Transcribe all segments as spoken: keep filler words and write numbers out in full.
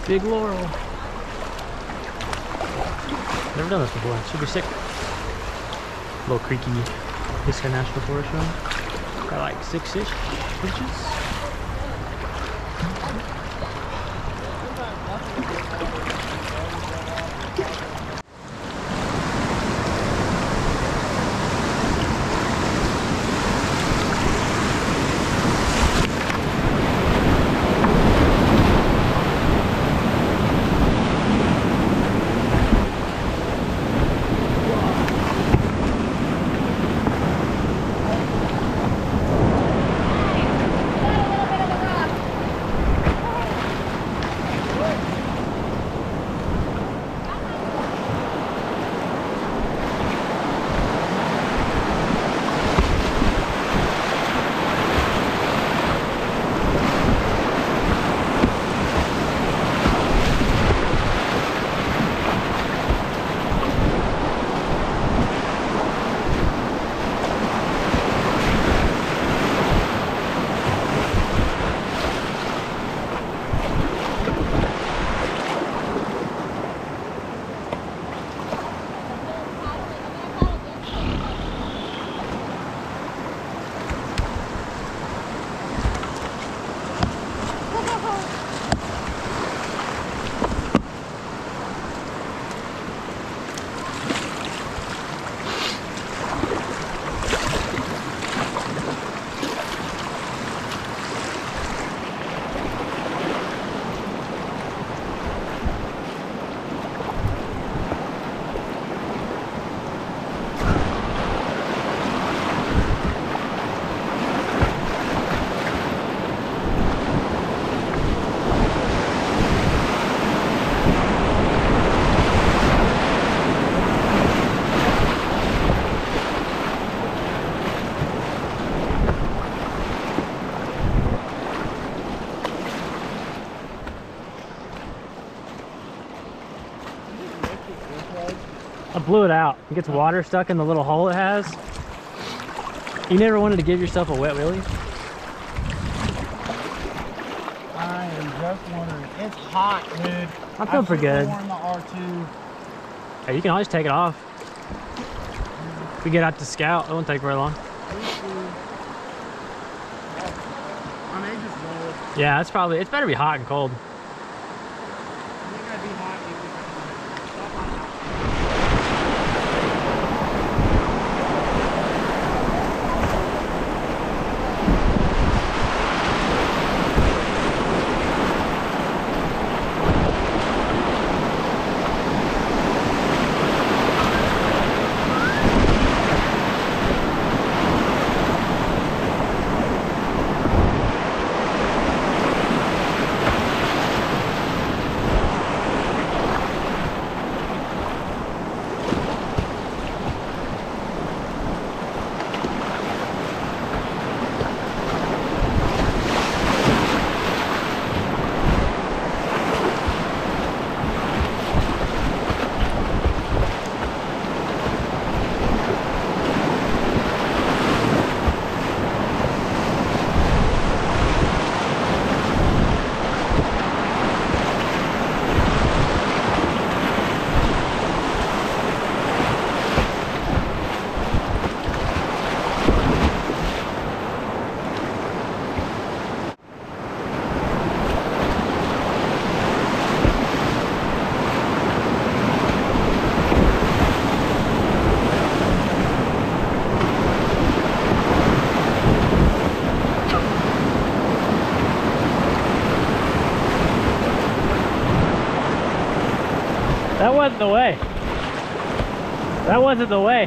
Big Laurel. Never done this before. Should be sick. Little creaky Visneski National Forest run. Got like six-ish inches. I blew it out. It gets water stuck in the little hole it has. You never wanted to give yourself a wet willy? I am just wondering. It's hot, dude. I feel pretty good. worn the R two. Hey, you can always take it off. If we get out to scout, it won't take very long. I may just roll it. Yeah, it's probably, it's better be hot and cold. I think I'd be hot even if That wasn't the way. That wasn't the way.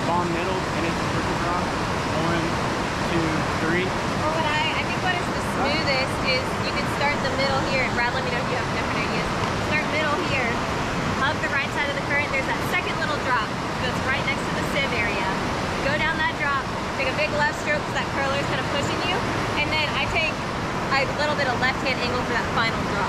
bond middle, and it's a triple drop. One, two, three. Well, what I, I think what is the smoothest is you can start in the middle here. And Brad, let me know if you have different ideas. Start middle here, hug the right side of the current. There's that second little drop that's right next to the sieve area. Go down that drop, take a big left stroke because that curler is kind of pushing you, and then I take a little bit of left-hand angle for that final drop.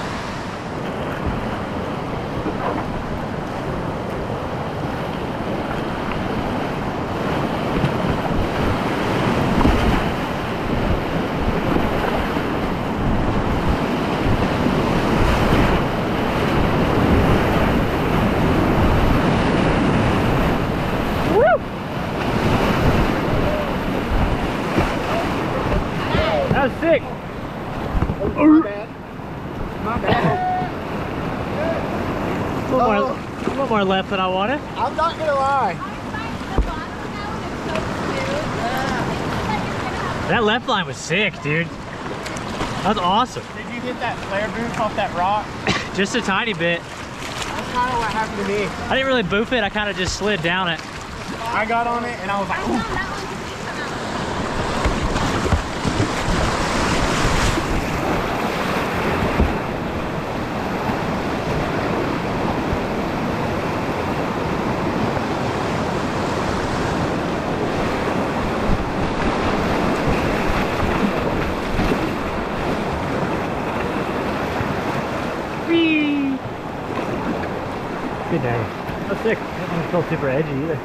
Sick. Oh, my bad. My bad. A little, more, a little more left than I wanted. I'm not gonna lie. That left line was sick, dude. That's awesome. Did you hit that flare boof off that rock? Just a tiny bit. That's kind of what happened to me. I didn't really boof it. I kind of just slid down it. I got on it and I was like, ooh. Good day. That's sick. That doesn't feel super edgy either.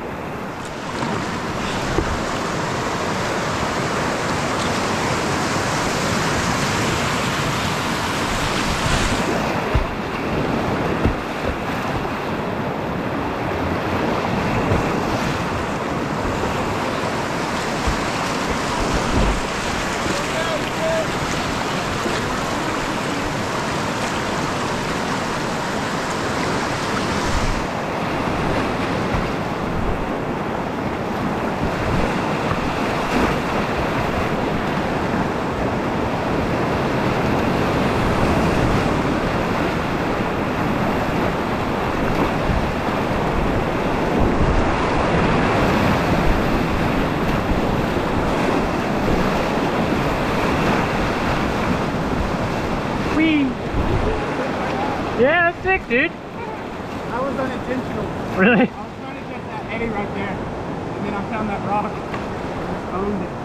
Yeah, that's sick, dude. That was unintentional. Really? I was trying to get that eddy right there, and then I found that rock. Owned it.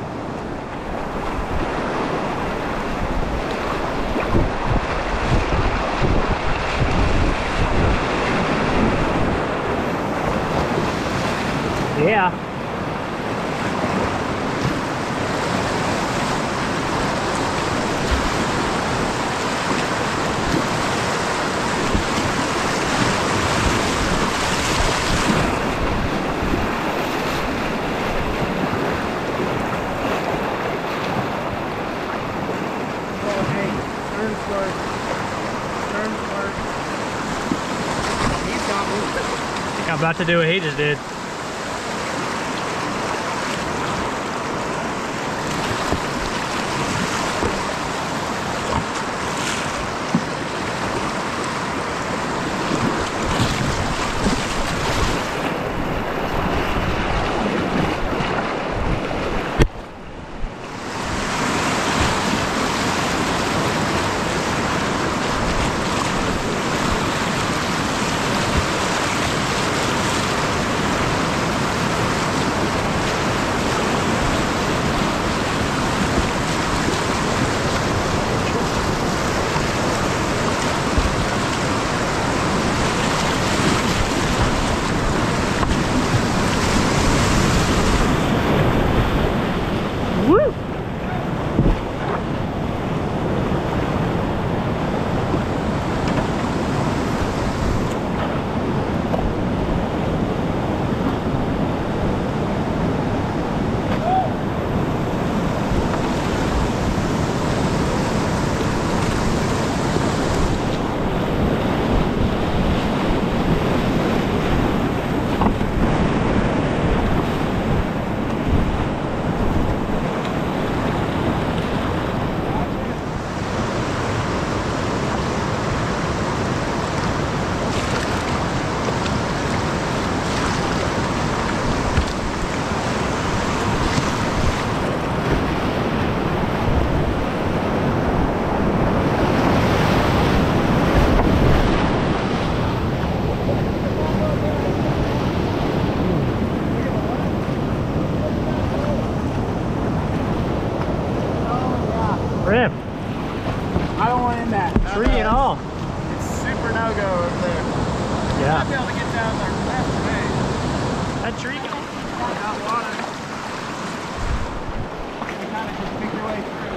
Yeah. I'm about to do what he just did. might be able to get down there fast today. That tree. Without water. You kind of just pick your way through.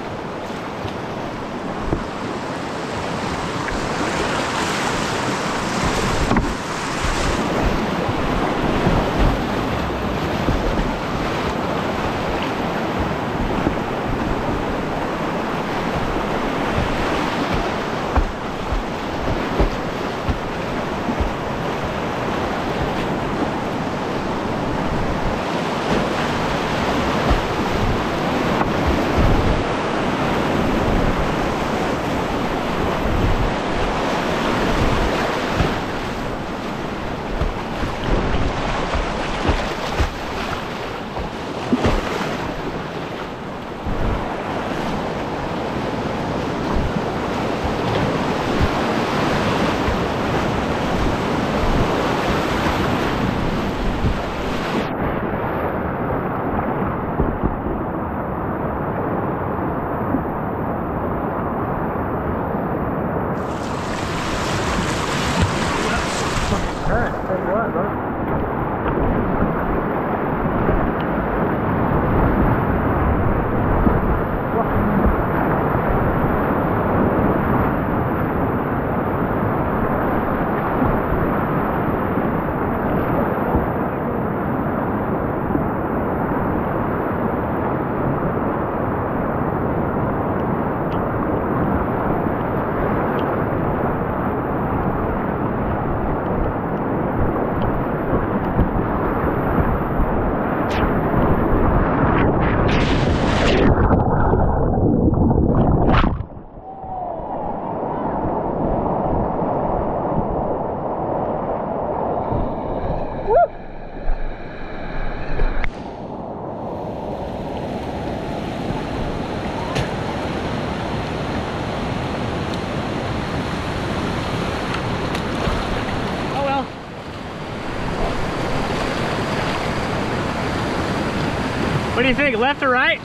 What do you think, left or right?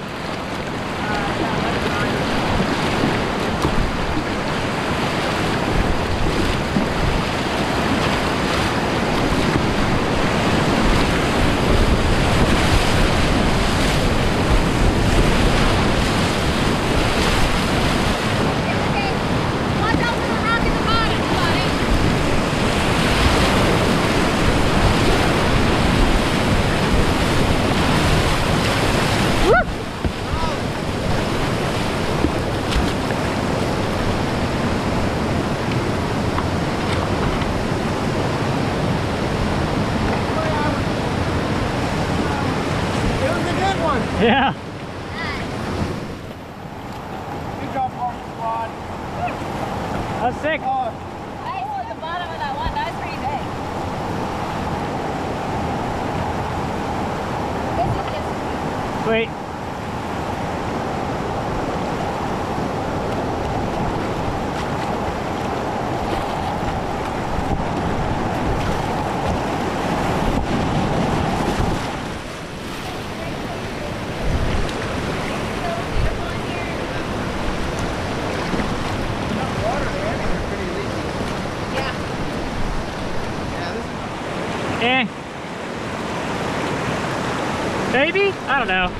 Yeah. Good job, Park Squad. That's sick. Oh, I saw the bottom of that one. That was pretty big. This is just Wait. Eh. Maybe? I don't know.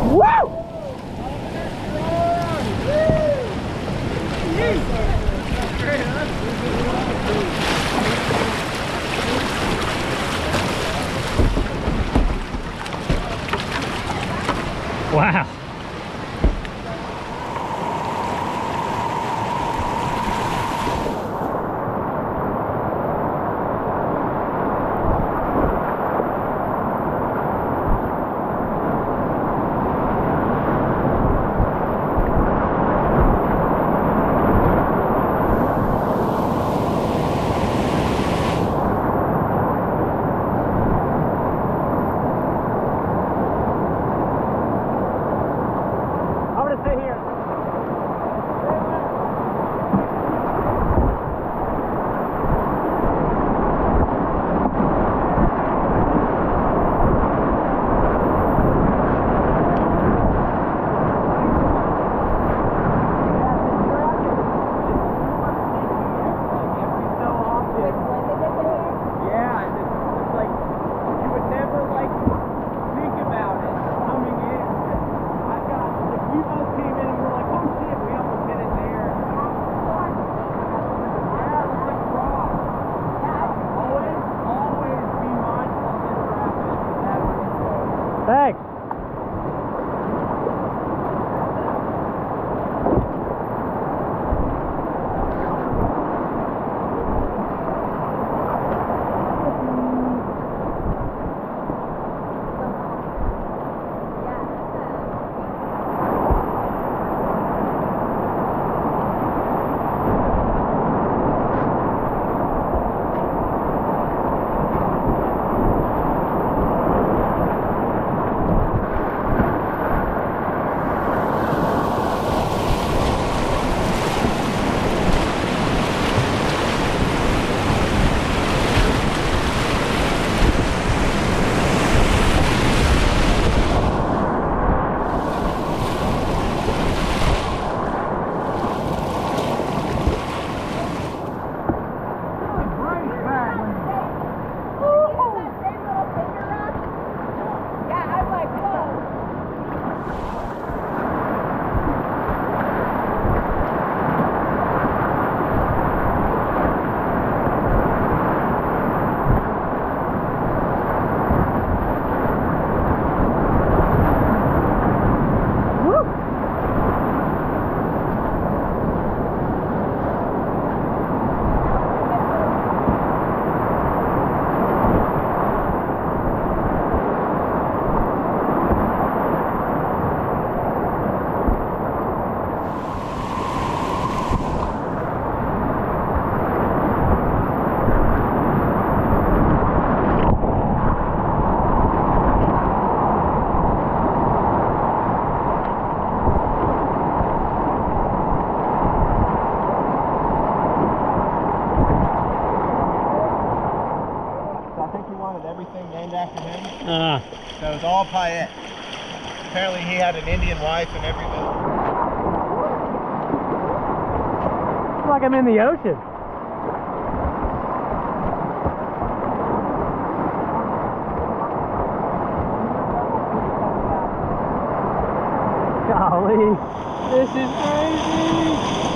Wow. Thanks. Everything named after him. Uh, So it's all Payette. Apparently he had an Indian wife in every village. it's like I'm in the ocean. Golly, this is crazy.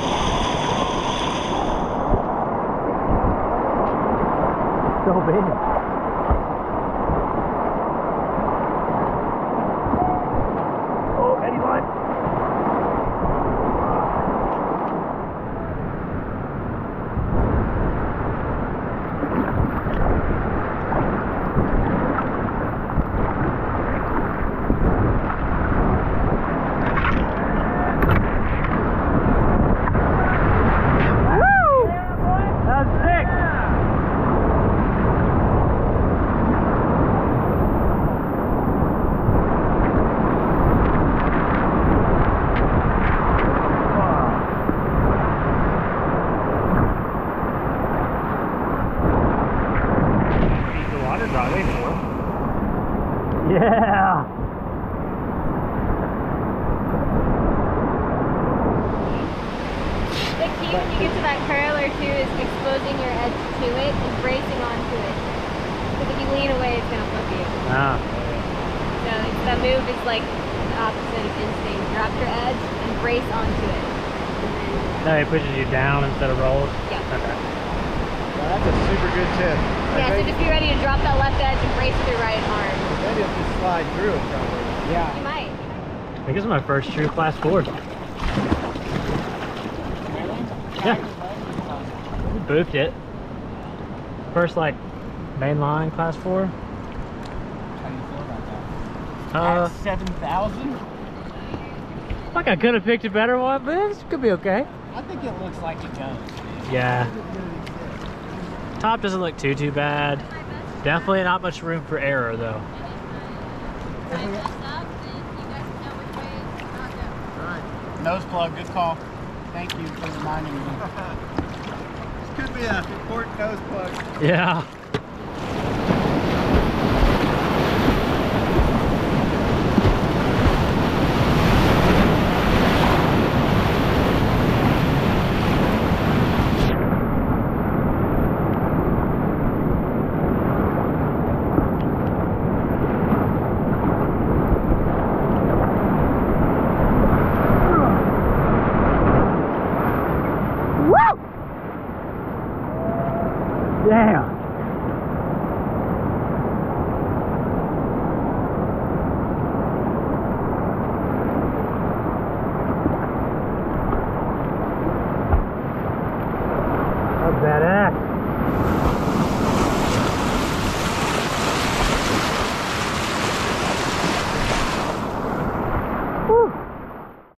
So big. Yeah. The key when you get to that curler too is exposing your edge to it and bracing onto it. Because if you lean away, it's gonna flip you. Ah. So it's, the move is like exact opposite of instinct. Drop your edge and brace onto it. And No, it pushes you down instead of rolls? then, yeah. Okay. Well, that's a super good tip. Yeah, so just be ready to drop that left edge and brace with your right arm. Maybe I'll just slide through it probably. Yeah. You might. I think this is my first true class four. Yeah. We boofed it. First, like, mainline class four. How do you feel about that? Uh, At seven thousand? like I could have picked a better one, but this could be okay. I think it looks like it goes. Yeah. Top doesn't look too, too bad. Definitely not much room for error, though. Nose plug, good call. Thank you for reminding me. This could be an important nose plug. Yeah. Damn.